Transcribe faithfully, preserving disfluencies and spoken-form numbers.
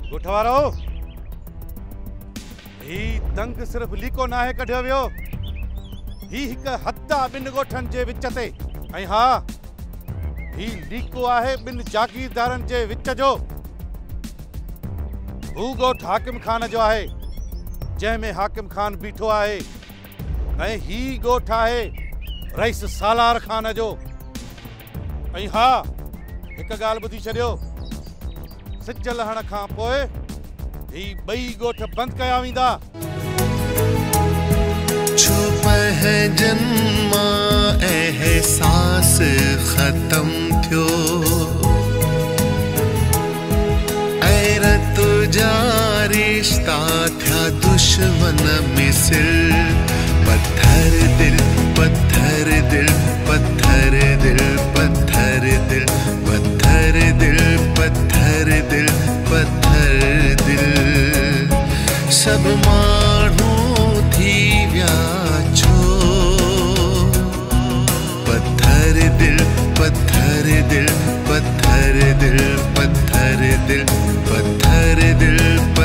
गुठवारो ही दंग सिर्फ लीको ना है कढियो वियो ही हिक हत्ता बिन गोठन जे विच ते ऐं हा ही लीको आहे बिन जागीरदारन जे विच जो हू गोठ हाकिम खान जो आहे जंहिंमें हाकिम खान बीठो आहे ऐं ही गोठ आहे रईस सालार खान जो ऐं हा हिक ॻाल्हि ॿुधी छॾियो सिज लहण खां पोइ ही ॿई गोठ बंदि कया वेंदा। छुप है जन्मा एहसास खत्म थियो ऐर तुझा रिश्ता था दुश्मन मिसल पत्थर दिल पत्थर दिल पत्थर दिल पत्थर दिल पत्थर दिल पत्थर दिल पत्थर दिल सब मानू थी व्या छो पत्थर दिल पत्थर दिल पत्थर दिल पत्थर दिल पत्थर दिल